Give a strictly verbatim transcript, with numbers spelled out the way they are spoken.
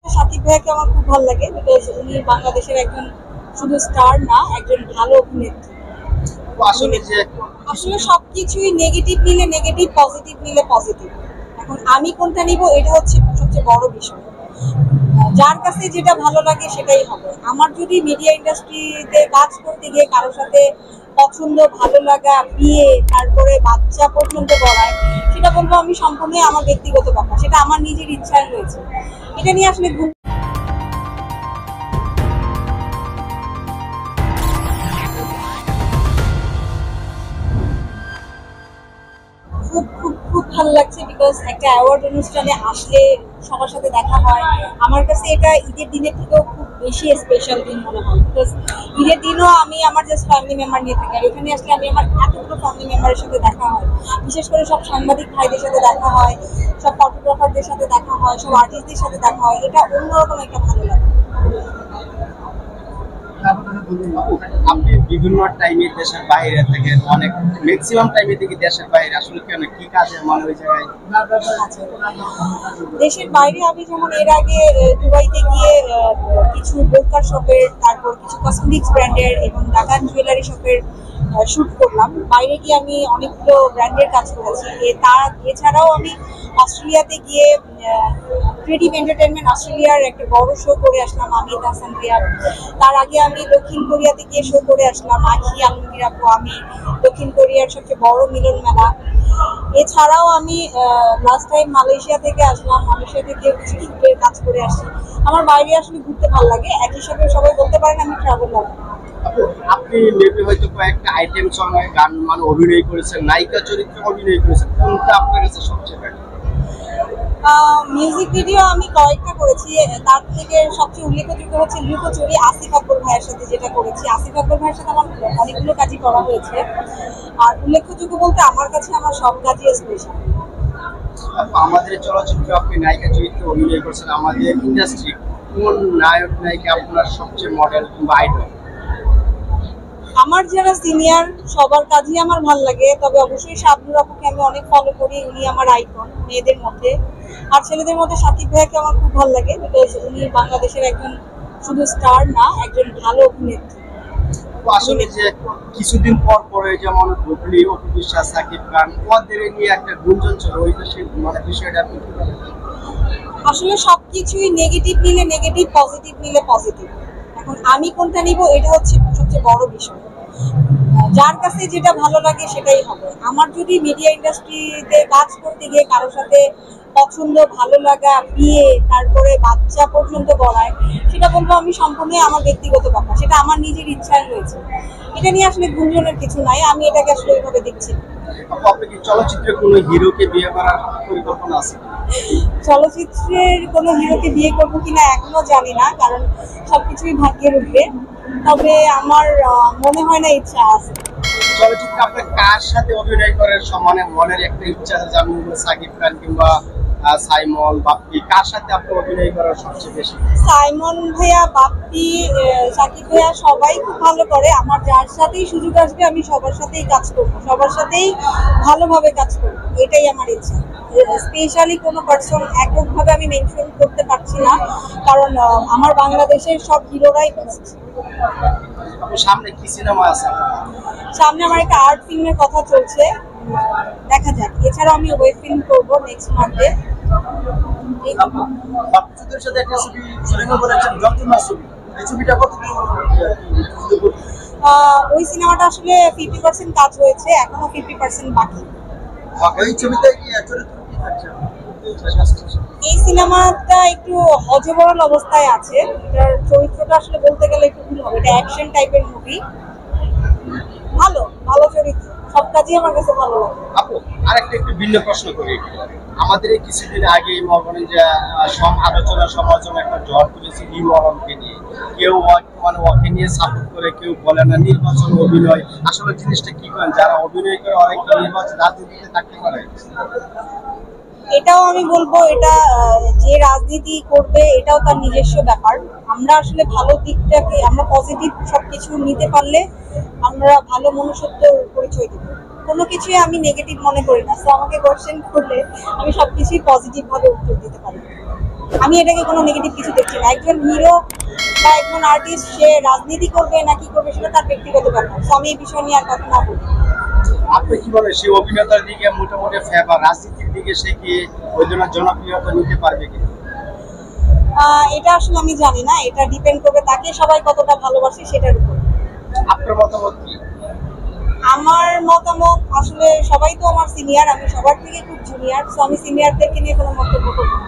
শাকিব ভাইকে আমার খুব ভালো লাগে বিকজ উনি বাংলাদেশের একজন শুধু স্টার না, একজন ভালো অভিনেত্রী। আসলে সবকিছুই নেগেটিভ নিলে নেগেটিভ, পজিটিভ নিলে পজিটিভ। এখন আমি কোনটা নিব এটা হচ্ছে সবচেয়ে বড় বিষয়। যার কাছে যেটা ভালো লাগে সেটাই হবে। আমার যদি মিডিয়া ইন্ডাস্ট্রিতে কাজ করতে গিয়ে কারোর সাথে পছন্দ, ভালো লাগা, বিয়ে, তারপরে বাচ্চা পর্যন্ত বলায়, সেটা বলবো আমি সম্পূর্ণই আমার ব্যক্তিগত ব্যাপার, সেটা আমার নিজের ইচ্ছায় হয়েছে। এটা নিয়ে আসলে খুব খুব খুব ভালো লাগছে বিকজ একটা অ্যাওয়ার্ড অনুষ্ঠানে আসলে সবার সাথে দেখা হয়। আমার কাছে এটা ঈদের দিনের থেকেও খুব বেশি স্পেশাল দিন মনে হয় বিকজ ঈদের দিনও আমি আমার জাস্ট ফ্যামিলি মেম্বার নিয়ে থাকি, আর এখানে আসলে আমি আমার এতগুলো ফ্যামিলি মেম্বারের সাথে দেখা হয়। বিশেষ করে সব সাংবাদিক ভাইদের সাথে দেখা হয়, সব ফটোগ্রাফারদের সাথে দেখা হয়, সব আর্টিস্টদের সাথে দেখা হয়। এটা অন্যরকম একটা ভালো লাগে। আপনি বিভিন্ন টাইমে দেশের বাইরে থাকেন, অনেক ম্যাক্সিমাম টাইমে থেকে দেশের বাইরে, আসলে কেন কি কাজে মনে ওই জায়গায়? দেশের বাইরে আমি যেমন এর আগে দুবাইতে গিয়ে কিছু বোরকা শপের, তারপর কিছু কসমেটিক্স ব্র্যান্ডের এবং ডাকান জুয়েলারি শপের শুট করলাম। বাইরে গিয়ে আমি অনেকগুলো ব্র্যান্ডের কাজ করেছি। তার এছাড়াও আমি অস্ট্রেলিয়াতে গিয়ে ক্রিয়েটিভ এন্টারটেনমেন্ট অস্ট্রেলিয়ার একটা বড় শো করে আসলাম, আমি হাসান রিয়া। তার আগে আমি দক্ষিণ কোরিয়াতে গিয়ে শো করে আসলাম, আখি আলমগীর আপু। আমি দক্ষিণ কোরিয়ার সবচেয়ে বড় মিলন মেলা। এছাড়াও আমি লাস্ট টাইম মালয়েশিয়া থেকে আসলাম, মালয়েশিয়া থেকে কিছু শুটের কাজ করে আসছি। আমার বাইরে আসলে ঘুরতে ভালো লাগে। একই সাথে সবাই বলতে পারেন আমি ট্রাভেল লাভার। আপনি মেবি হয়তো কয়েকটা আইটেম সঙ্গে গান মানে অভিনয় করেছেন, নায়িকা চরিত্রে অভিনয় করেছেন, কোনটা আপনার কাছে সবচেয়ে ভালো? মিউজিক ভিডিও আমি কয়েকটা করেছি, তার থেকে সবচেয়ে উল্লেখযোগ্য হচ্ছে লুকোচুরি আসিফ আকবর ভাইয়ের সাথে যেটা করেছি। আসিফ আকবর ভাইয়ের সাথে আমার অনেকগুলো কাজই করা হয়েছে। আর উল্লেখযোগ্য বলতে আমার কাছে আমার সব কাজই স্পেশাল। আমাদের চলচ্চিত্রে আপনি নায়িকা চরিত্রে অভিনয় করছেন, আমাদের ইন্ডাস্ট্রি কোন নায়ক নায়িকা আপনার সবচেয়ে মডেল কিংবা আইডল? আমার যারা সিনিয়র সবার কাজই আমার ভালো লাগে, তবে অবশ্যই শাবনুর আপুকে আমি অনেক ফলো করি, উনি আমার আইকন মেয়েদের মধ্যে। আর ছেলেদের মধ্যে শাকিব ভাইকে আমার খুব ভালো লাগে বিকজ উনি বাংলাদেশের একজন শুধু স্টার না, একজন ভালো অভিনেত্রী। আসলে যে কিছুদিন পর পরে যেমন বুবলি, ApuBiswas, শাকিব খান ওদের নিয়ে একটা গুঞ্জন ছিল, ওই মানে বিষয়টা আপনি কি বলেন? আসলে সবকিছুই নেগেটিভ নিলে নেগেটিভ, পজিটিভ নিলে পজিটিভ। এখন আমি কোনটা নিব এটা হচ্ছে সবচেয়ে বড় বিষয়। যার কাছে যেটা ভালো লাগে সেটাই হবে। আমার যদি মিডিয়া ইন্ডাস্ট্রিতে কাজ করতে গিয়ে কারোর সাথে পছন্দ, ভালো লাগা, বিয়ে, তারপরে বাচ্চা পর্যন্ত বলায়, সেটা বলবো আমি সম্পূর্ণই আমার ব্যক্তিগত ব্যাপার, সেটা আমার নিজের ইচ্ছায় হয়েছে। এটা নিয়ে আসলে গুঞ্জনের কিছু নাই, আমি এটাকে আসলে ওইভাবে দেখছি। আপনি কি চলচ্চিত্রে কোনো হিরোকে বিয়ে করার পরিকল্পনা আছে? চলচ্চিত্রের কোনো হিরোকে বিয়ে করবো কিনা এখনো জানি না, কারণ সবকিছুই ভাগ্যের উপরে। তবে আমার মনে হয় না ইচ্ছা আছে। চলচ্চিত্রে আপনার কার সাথে অভিনয় করার সমানে মনের একটা ইচ্ছা আছে? যেমন শাকিব খান কিংবা সাইমন, বাপ্পি, কার সাথে আপনি অভিনয় করার সবচেয়ে বেশি? সাইমন ভাইয়া, বাপ্পি, শাকিব ভাইয়া সবাই খুব ভালো করে। আমার যার সাথেই সুযোগ আসবে আমি সবার সাথেই কাজ করবো, সবার সাথেই ভালোভাবে কাজ করবো, এটাই আমার ইচ্ছা। স্পেশালি কোনো পার্সন এককভাবে আমি মেনশন করতে পারছি না, কারণ আমার বাংলাদেশের সব হিরোরাই বেস্ট। সামনে কি সিনেমা আছে? সামনে আমার একটা আর্ট ফিল্মের কথা চলছে, দেখা যাক। এছাড়াও আমি ওয়েব ফিল্ম করবো নেক্সট মান্থে। বাচ্চাদের সাথে একটা ছবি সিনেমা করেছেন, যন্ত্রণা ছবি, এই ছবিটা কত? ওই সিনেমাটা আসলে ফিফটি পার্সেন্ট কাজ হয়েছে, এখনো ফিফটি পার্সেন্ট বাকি। এই ছবিতে কি চরিত্র কি থাকছে? এই সিনেমাটা একটু অজবরল অবস্থায় আছে, এটার চরিত্রটা আসলে বলতে গেলে একটু ভুল হবে। এটা অ্যাকশন টাইপের মুভি, ভালো ভালো চরিত্র, সব কাজই আমার কাছে ভালো লাগে। আপু আরেকটা একটু ভিন্ন প্রশ্ন করি। আমাদের এই কিছুদিন আগে মনে যে আলোচনা সমালোচনা একটা ঝড় তুলেছে নির্বাচনকে নিয়ে, কেউ মানে ওকে নিয়ে সাপোর্ট করে, কেউ বলে না নির্বাচন অভিনয়। আসলে জিনিসটা কি করেন, যারা অভিনয় করে অনেক নির্বাচন রাজনীতিতে থাকতে পারে? এটাও আমি বলবো, এটা যে রাজনীতি করবে এটাও তার নিজস্ব ব্যাপার। আমরা আসলে ভালো দিকটাকে, আমরা পজিটিভ সবকিছু নিতে পারলে আমরা ভালো মনুষ্যত্বের পরিচয় দেবো। কোনো কিছুই আমি নেগেটিভ মনে করি না। সো আমাকে কোশ্চেন করলে আমি সবকিছুই পজিটিভ ভাবে উত্তর দিতে পারি। আমি এটাকে কোনো নেগেটিভ কিছু দেখছি না। একজন হিরো বা একজন আর্টিস্ট সে রাজনীতি করবে না কি করবে সেটা তার ব্যক্তিগত ব্যাপার। তো আমি এই বিষয় নিয়ে আর কথা না বলি। আপনি কি বলেন সে অভিনেতার দিকে মোটামুটি ফেভার, রাজনীতির দিকে সে কি ওই জন্য জনপ্রিয়তা নিতে পারবে কি? এটা আসলে আমি জানি না, এটা ডিপেন্ড করবে তাকে সবাই কতটা ভালোবাসে সেটার উপর। আপনার মতামত কি? আমার মতামত আসলে সবাই তো আমার সিনিয়র, আমি সবার থেকে খুব জুনিয়র, তো আমি সিনিয়রদেরকে নিয়ে কোনো মন্তব্য করবো না।